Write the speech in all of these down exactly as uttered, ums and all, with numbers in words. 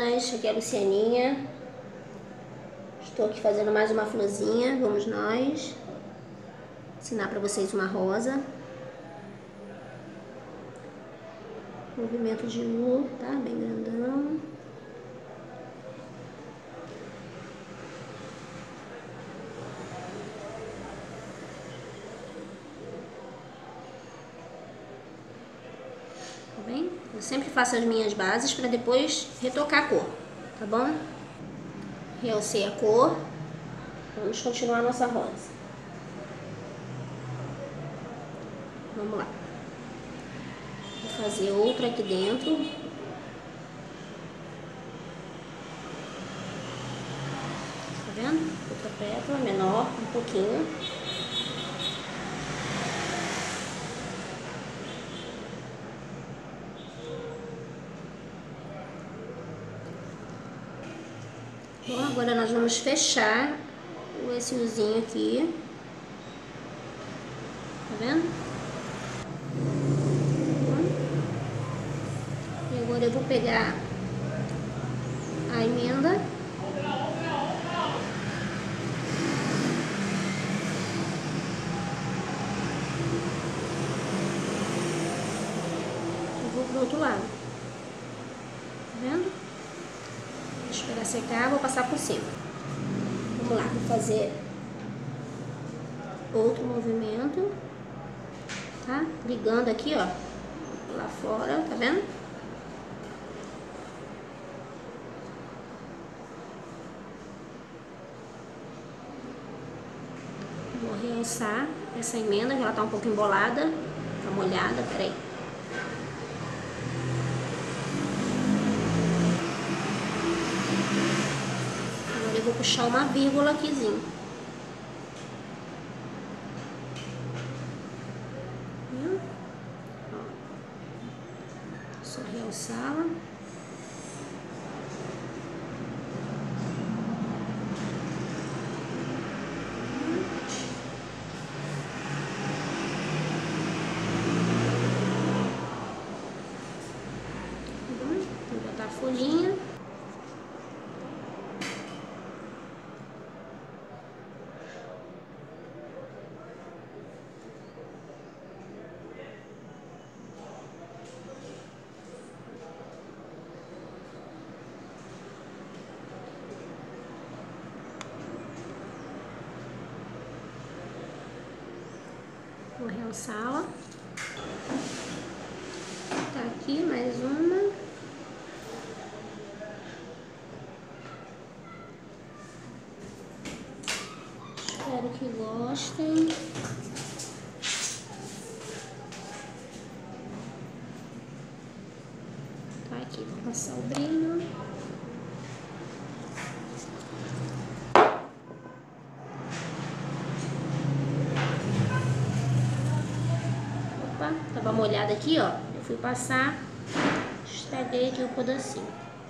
meninas, aqui é a Lucianinha. Estou aqui fazendo mais uma florzinha, vamos nós. Ensinar pra vocês uma rosa. Movimento de U, tá? Bem grandão. Tá bem? Eu sempre faço as minhas bases para depois retocar a cor, tá bom? Realcei a cor. Vamos continuar a nossa rosa. Vamos lá. Vou fazer outra aqui dentro. Tá vendo? Outra pétala menor, um pouquinho. Bom, agora nós vamos fechar esse uzinho aqui. Tá vendo? E agora eu vou pegar a emenda. E vou pro outro lado. Tá vendo? Deixa eu esperar secar, vou passar por cima. Vamos lá, vou fazer outro movimento, tá? Ligando aqui, ó, lá fora, tá vendo? Vou realçar essa emenda, que ela tá um pouco embolada, tá molhada, peraí. Eu vou puxar uma vírgula aquizinho. Viu? Ó. Só realçá-la. Vou botar a folhinha. Vou realçá-la. Tá aqui mais uma. Espero que gostem. Tá aqui, vou passar o brilho. Tava molhada aqui, ó. Eu fui passar, estraguei aqui um pedacinho.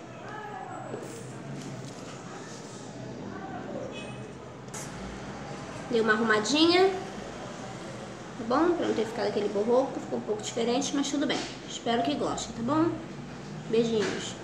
Dei uma arrumadinha, tá bom? Pra não ter ficado aquele borroco, ficou um pouco diferente, mas tudo bem. Espero que gostem, tá bom? Beijinhos.